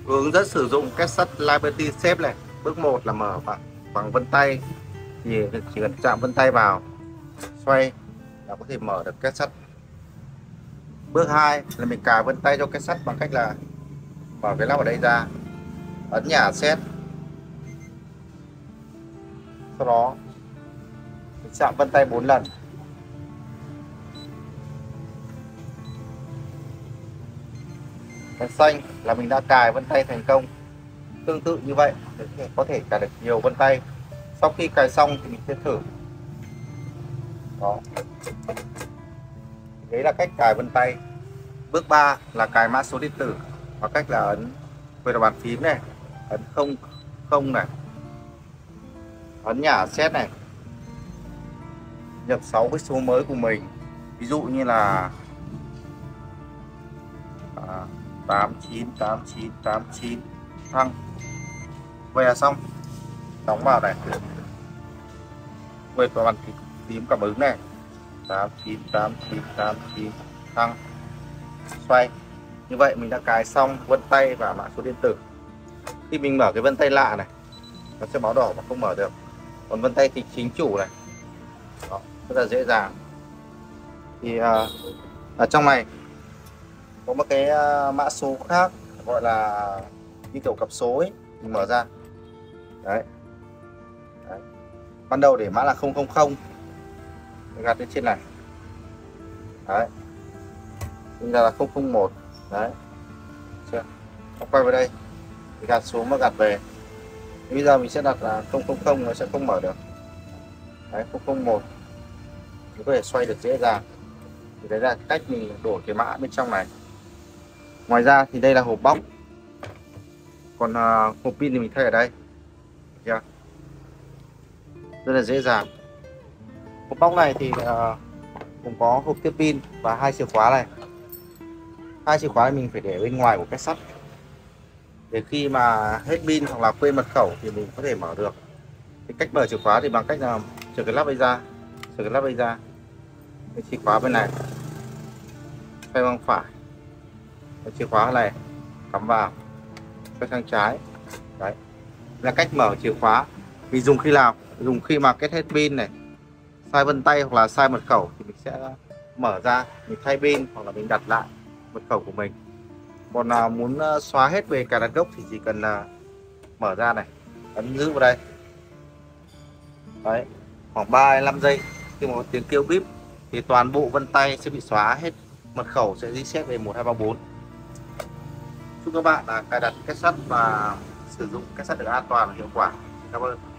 Hướng dẫn sử dụng két sắt Liberty Shape này. Bước 1 là mở bằng vân tay, thì chỉ cần chạm vân tay vào, xoay là có thể mở được két sắt. Bước 2 là mình cài vân tay cho két sắt bằng cách là mở cái nắp ở đây ra, ấn nhả xét, sau đó mình chạm vân tay 4 lần. Đèn xanh là mình đã cài vân tay thành công. Tương tự như vậy để có thể cài được nhiều vân tay. Sau khi cài xong thì mình sẽ thử. Đó. Đấy là cách cài vân tay. Bước 3 là cài mã số điện tử bằng cách là ấn vào bàn phím này, ấn 00 này, ấn nhả set này, nhập 6 cái số mới của mình, ví dụ như là 898989 thăng. Vậy là xong. Đóng vào này, quệt vào bàn phím cảm ứng này, 898989 thăng, xoay. Như vậy mình đã cài xong vân tay và mã số điện tử. Khi mình mở cái vân tay lạ này, nó sẽ báo đỏ và không mở được. Còn vân tay thì chính chủ này, đó, rất là dễ dàng. Thì ở trong này có một cái mã số khác gọi là như kiểu cặp số ấy, mình mở ra. Đấy. Đấy. Ban đầu để mã là 000, mình gạt lên trên này. Đấy. Bây giờ là 001. Đấy. Chưa? Quay vào đây thì gạt xuống mà gạt về. Thì bây giờ mình sẽ đặt là 000, nó sẽ không mở được. Đấy, 001 mình có thể xoay được dễ dàng. Thì đấy là cách mình đổi cái mã bên trong này. Ngoài ra thì đây là hộp bóc, còn hộp pin thì mình thay ở đây. Được chưa? Rất là dễ dàng. Hộp bóc này thì cũng có hộp tiếp pin và 2 chìa khóa này. 2 chìa khóa này mình phải để bên ngoài của két sắt, để khi mà hết pin hoặc là quên mật khẩu thì mình có thể mở được. Cái cách mở chìa khóa thì bằng cách là chìa cái lắp đây ra, chìa cái lắp đây ra, cái chìa khóa bên này xoay bằng phải, cái chìa khóa này cắm vào, xoay sang trái. Đấy là cách mở chìa khóa. Vì dùng khi nào? Dùng khi mà kết hết pin này, sai vân tay hoặc là sai mật khẩu thì mình sẽ mở ra, mình thay pin hoặc là mình đặt lại mật khẩu của mình. Còn muốn xóa hết về cài đặt gốc thì chỉ cần mở ra này, ấn giữ vào đây. Đấy, khoảng 3-5 giây khi một tiếng kêu bíp thì toàn bộ vân tay sẽ bị xóa hết, mật khẩu sẽ reset về 1234. Chúc các bạn cài đặt két sắt và sử dụng két sắt được an toàn và hiệu quả. Cảm ơn.